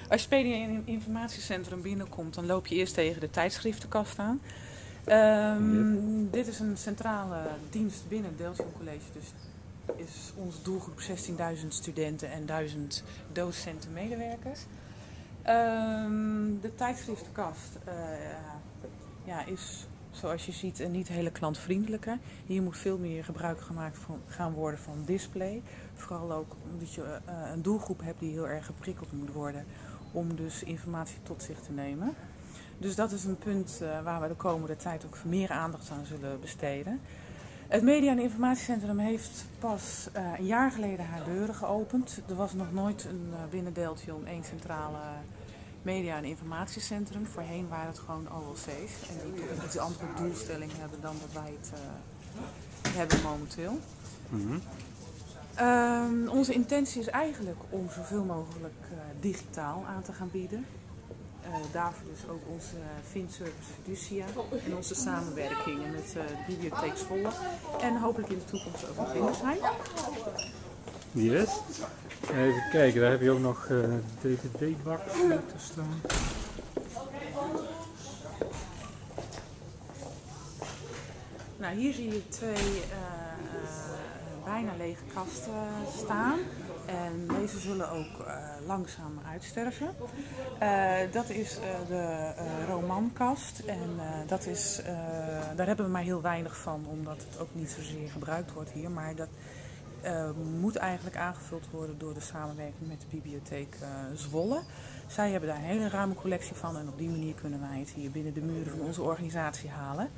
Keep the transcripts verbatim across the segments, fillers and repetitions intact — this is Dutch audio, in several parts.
Als je Media en Informatiecentrum binnenkomt, dan loop je eerst tegen de tijdschriftenkast aan. Um, yep. Dit is een centrale dienst binnen het Deltion College. Dus is onze doelgroep zestienduizend studenten en duizend docenten medewerkers. Um, de tijdschriftenkast uh, ja, is, zoals je ziet, niet hele klantvriendelijke. Hier moet veel meer gebruik gemaakt van, gaan worden van display. Vooral ook omdat je uh, een doelgroep hebt die heel erg geprikkeld moet worden om dus informatie tot zich te nemen. Dus dat is een punt uh, waar we de komende tijd ook meer aandacht aan zullen besteden. Het Media en Informatiecentrum heeft pas uh, een jaar geleden haar deuren geopend. Er was nog nooit een, uh, binnen Deltion één centrale Media en Informatiecentrum. Voorheen waren het gewoon O L C's en die toch een iets andere doelstelling hebben dan dat wij het uh, hebben momenteel. Mm-hmm. Um, onze intentie is eigenlijk om zoveel mogelijk uh, digitaal aan te gaan bieden. Uh, daarvoor dus ook onze Finservice Fiducia en onze samenwerkingen met uh, de bibliotheek Zwolle. En hopelijk in de toekomst ook met Windesheim. Yes. Even kijken, daar heb je ook nog uh, D V D-bak te staan. Nou, hier zie je twee uh, uh, bijna lege kasten staan. En deze zullen ook uh, langzaam uitsterven. Uh, dat is uh, de uh, romankast. En uh, dat is, uh, daar hebben we maar heel weinig van, omdat het ook niet zozeer gebruikt wordt hier. Maar dat uh, moet eigenlijk aangevuld worden door de samenwerking met de bibliotheek uh, Zwolle. Zij hebben daar een hele ruime collectie van en op die manier kunnen wij het hier binnen de muren van onze organisatie halen.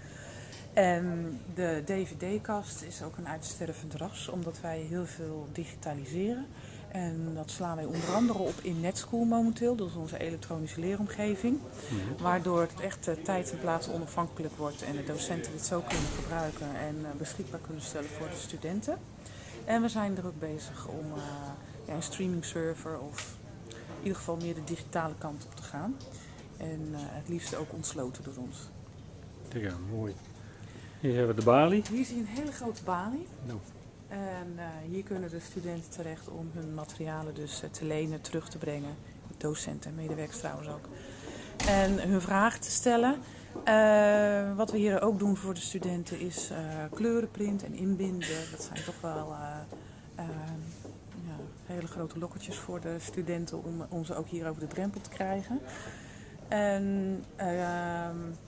En de D V D-kast is ook een uitstervend ras, omdat wij heel veel digitaliseren. En dat slaan wij onder andere op in NetSchool momenteel, dat is onze elektronische leeromgeving. Mm-hmm. Waardoor het echt uh, tijd en plaats onafhankelijk wordt en de docenten het zo kunnen gebruiken en uh, beschikbaar kunnen stellen voor de studenten. En we zijn er ook bezig om uh, ja, een streaming server of in ieder geval meer de digitale kant op te gaan. En uh, het liefst ook ontsloten door ons. Ja, mooi. Hier hebben we de balie. Hier zie je een hele grote balie. No. En uh, hier kunnen de studenten terecht om hun materialen dus uh, te lenen, terug te brengen. Docenten en medewerkers trouwens ook. En hun vragen te stellen. Uh, wat we hier ook doen voor de studenten is uh, kleurenprint en inbinden. Dat zijn toch wel uh, uh, ja, hele grote lokkertjes voor de studenten om, om ze ook hier over de drempel te krijgen. En uh,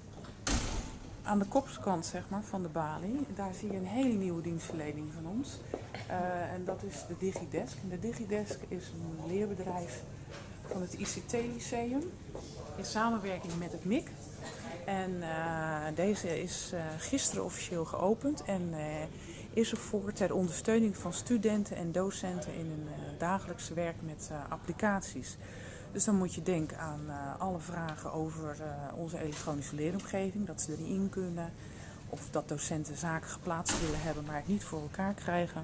aan de kopskant zeg maar, van de balie, daar zie je een hele nieuwe dienstverlening van ons. Uh, en dat is de DigiDesk. En de DigiDesk is een leerbedrijf van het I C T-lyceum in samenwerking met het M I C. En uh, deze is uh, gisteren officieel geopend en uh, is ervoor ter ondersteuning van studenten en docenten in hun uh, dagelijkse werk met uh, applicaties. Dus dan moet je denken aan uh, alle vragen over uh, onze elektronische leeromgeving, dat ze er niet in kunnen. Of dat docenten zaken geplaatst willen hebben, maar het niet voor elkaar krijgen.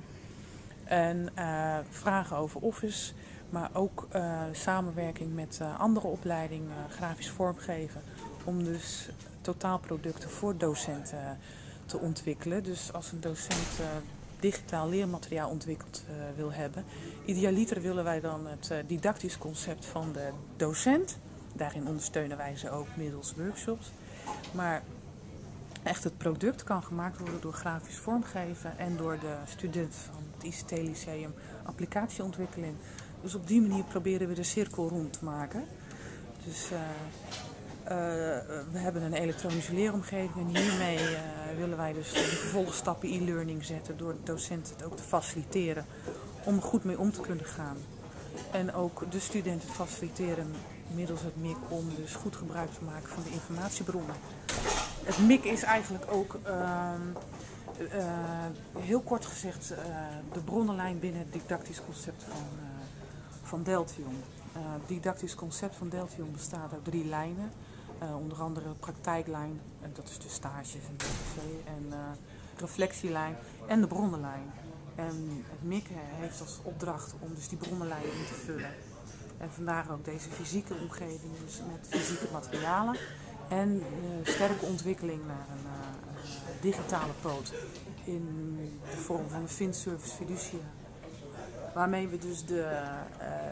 En uh, vragen over Office, maar ook uh, samenwerking met uh, andere opleidingen, uh, grafisch vormgeven. Om dus totaalproducten voor docenten uh, te ontwikkelen. Dus als een docent uh, digitaal leermateriaal ontwikkeld uh, wil hebben. Idealiter willen wij dan het uh, didactisch concept van de docent. Daarin ondersteunen wij ze ook middels workshops. Maar echt het product kan gemaakt worden door grafisch vormgeven en door de studenten van het I C T-lyceum applicatieontwikkeling. Dus op die manier proberen we de cirkel rond te maken. Dus uh, uh, we hebben een elektronische leeromgeving en hiermee uh, willen wij dus de vervolgstappen e-learning zetten door de docenten het ook te faciliteren om er goed mee om te kunnen gaan. En ook de studenten faciliteren middels het M I C om dus goed gebruik te maken van de informatiebronnen. Het M I C is eigenlijk ook, uh, uh, heel kort gezegd, uh, de bronnenlijn binnen het didactisch concept van, uh, van Deltion. Uh, het didactisch concept van Deltion bestaat uit drie lijnen. Uh, onder andere praktijklijn, en dat is de stages en T C, en uh, reflectielijn en de bronnenlijn. En het M I C heeft als opdracht om dus die bronnenlijn in te vullen. En vandaar ook deze fysieke omgeving, dus met fysieke materialen. En uh, sterke ontwikkeling naar een, uh, een digitale poot in de vorm van een Finservice Fiducia. Waarmee we dus de uh,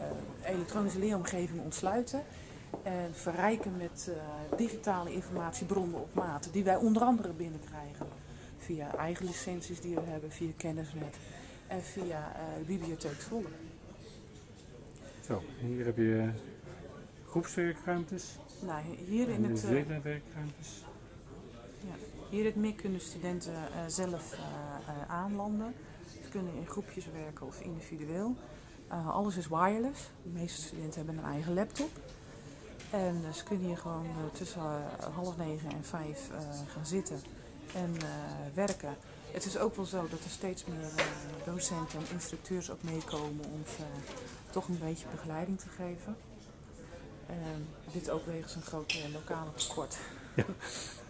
elektronische leeromgeving ontsluiten. En verrijken met uh, digitale informatiebronnen op maat. Die wij onder andere binnenkrijgen. Via eigen licenties die we hebben, via Kennisnet. En via uh, de bibliotheek Zwolle. Zo, hier heb je groepswerkruimtes. Nou, hier in het, uh, werkruimtes. Ja, hier in het M I C kunnen studenten uh, zelf uh, uh, aanlanden. Ze kunnen in groepjes werken of individueel. Uh, alles is wireless. De meeste studenten hebben een eigen laptop. En uh, ze kunnen hier gewoon uh, tussen uh, half negen en vijf uh, gaan zitten en uh, werken. Het is ook wel zo dat er steeds meer uh, docenten en instructeurs ook meekomen om uh, toch een beetje begeleiding te geven. Uh, dit ook wegens een groot uh, lokale tekort. Ja.